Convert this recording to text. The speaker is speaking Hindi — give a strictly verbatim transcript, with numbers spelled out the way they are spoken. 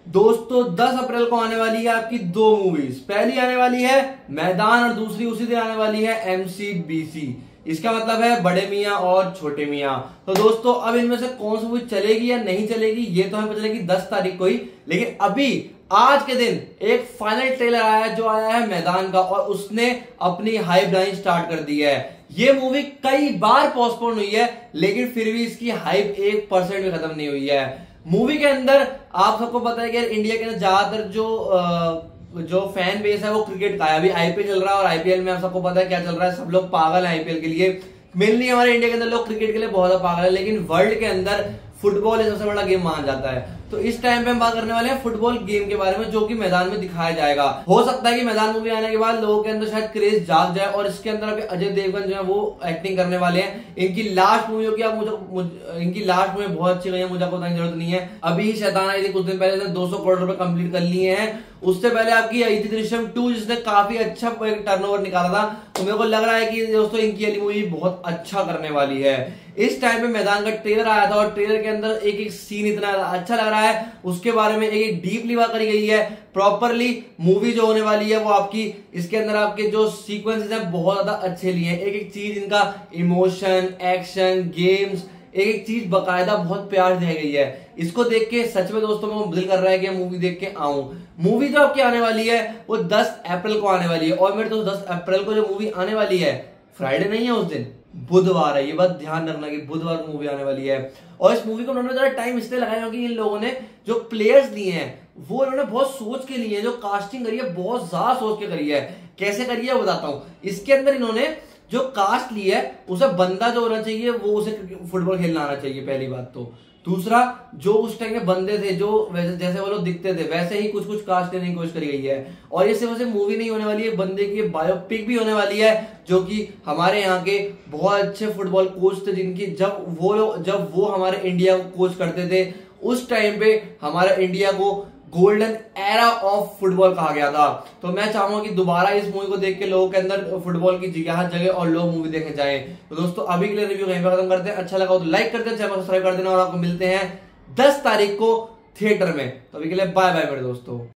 दोस्तों दस अप्रैल को आने वाली है आपकी दो मूवीज। पहली आने वाली है मैदान और दूसरी उसी दिन आने वाली है एमसीबीसी। इसका मतलब है बड़े मियां और छोटे मियां। तो दोस्तों अब इनमें से कौन सी मूवी चलेगी या नहीं चलेगी ये तो हमें पता चलेगी दस तारीख को ही। लेकिन अभी आज के दिन एक फाइनल ट्रेलर आया है जो आया है मैदान का, और उसने अपनी हाइप लाइन स्टार्ट कर दी है। ये मूवी कई बार पोस्टपोन हुई है लेकिन फिर भी इसकी हाइप एक परसेंट भी खत्म नहीं हुई है। मूवी के अंदर आप सबको पता है कि इंडिया के अंदर ज्यादातर जो आ, जो फैन बेस है वो क्रिकेट का है। अभी आईपीएल चल रहा है और आईपीएल में आप सबको पता है क्या चल रहा है, सब लोग पागल है आईपीएल के लिए। मेनली हमारे इंडिया के अंदर लोग क्रिकेट के लिए बहुत ज्यादा पागल है, लेकिन वर्ल्ड के अंदर फुटबॉल सबसे बड़ा गेम माना जाता है। तो इस टाइम पे हम बात करने वाले हैं फुटबॉल गेम के बारे में जो कि मैदान में दिखाया जाएगा। हो सकता है कि मैदान मूवी आने के बाद लोगों के अंदर शायद क्रेज जाग जाए और इसके अंदर अभी अजय देवगन जो है वो एक्टिंग करने वाले हैं। इनकी लास्ट मूवी होगी, आप मुझे, मुझे इनकी लास्ट मूवी बहुत अच्छी गई है, मुझे आपको बताने की जरूरत नहीं है। अभी शैतान आई थी कुछ दिन पहले, दो सौ करोड़ रुपए कंप्लीट कर लिए हैं। उससे पहले आपकी आई थी दृश्यम टू जिसने काफी अच्छा टर्नओवर निकाला था। तो मेरे को लग रहा है कि दोस्तों इनकी वाली मूवी बहुत अच्छा करने वाली है। इस टाइम पे मैदान का ट्रेलर आया था और ट्रेलर के अंदर एक एक सीन इतना अच्छा लग रहा है, उसके बारे में एक एक डीपली बात करी गई है। प्रॉपरली मूवी जो होने वाली है वो आपकी इसके अंदर आपके जो सीक्वेंसेस हैं बहुत ज्यादा अच्छे लिए हैं। एक एक चीज इनका इमोशन, एक्शन, गेम्स, एक एक चीज बकायदा बहुत प्यार दी गई है। इसको देख के सच में दोस्तों में दिल कर रहा है कि मूवी देख के आऊं। मूवी जो आपकी आने वाली है वो दस अप्रैल को आने वाली है, और मेरे दोस्त दस अप्रैल को जो मूवी आने वाली है फ्राइडे नहीं है, उस दिन बुधवार है। ये बात ध्यान रखना कि बुधवार को मूवी आने वाली है। और इस मूवी को उन्होंने जरा टाइम इसलिए लगाया क्योंकि इन लोगों ने जो प्लेयर्स लिए हैं वो इन्होंने बहुत सोच के लिए, जो कास्टिंग करी है बहुत ज्यादा सोच के करी है। कैसे करी है बताता हूं। इसके अंदर इन्होंने जो कास्ट ली है उसे बंदा जो होना चाहिए वो उसे फुटबॉल खेलना आना चाहिए, पहली बात तो। दूसरा, जो उस टाइम के बंदे थे जो वैसे जैसे वो लोग दिखते थे वैसे ही कुछ कुछ कास्ट करने की कोशिश करी गई है। और ये सिर्फ मूवी नहीं होने वाली है, बंदे की बायोपिक भी होने वाली है जो कि हमारे यहाँ के बहुत अच्छे फुटबॉल कोच थे, जिनकी जब वो लोग जब वो हमारे इंडिया को कोच करते थे उस टाइम पे हमारे इंडिया को गोल्डन एरा ऑफ फुटबॉल कहा गया था। तो मैं चाहूंगा कि दोबारा इस मूवी को देख के लोगों के अंदर फुटबॉल की जिज्ञासा जगे और लोग मूवी देखने जाएं। तो दोस्तों अभी के लिए रिव्यू यहीं पर खत्म करते हैं। अच्छा लगा तो लाइक कर देना, चैनल सब्सक्राइब कर देना, और आपको मिलते हैं दस तारीख को थिएटर में। तो अभी के लिए बाय बाय मेरे दोस्तों।